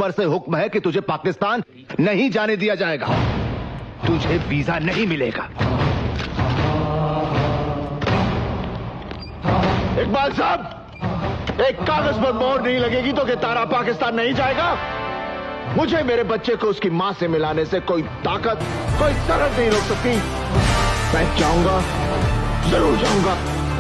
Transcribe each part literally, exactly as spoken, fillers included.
ऊपर से हुक्म है कि तुझे पाकिस्तान नहीं जाने दिया जाएगा। तुझे वीजा नहीं मिलेगा। इकबाल साहब, एक कागज पर मोहर नहीं लगेगी तो कि तारा पाकिस्तान नहीं जाएगा। मुझे मेरे बच्चे को उसकी मां से मिलाने से कोई ताकत, कोई सरहद नहीं रोक सकती। मैं जाऊंगा, जरूर जाऊंगा।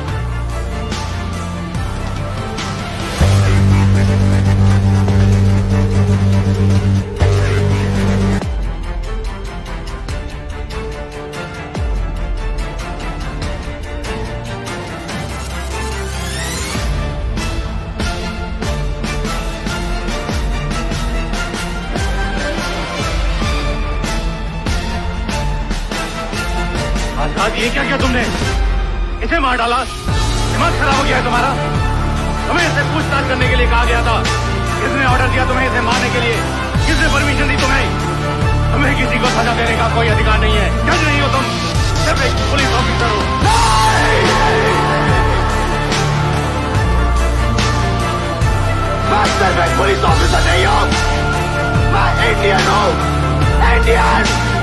आज ये क्या किया तुमने? इसे मार डाला? दिमाग खराब हो गया है तुम्हारा? तुम्हें इसे पूछताछ करने के लिए कहा गया था। किसने ऑर्डर दिया तुम्हें इसे मारने के लिए? किसने परमिशन दी तुम्हें? तुम्हें किसी को सजा देने का कोई अधिकार नहीं है। जज नहीं हो तुम, सिर्फ एक पुलिस ऑफिसर हो। मैं सिर्फ एक पुलिस ऑफिसर नहीं हूँ, मैं इंडियन हूँ। इंडियन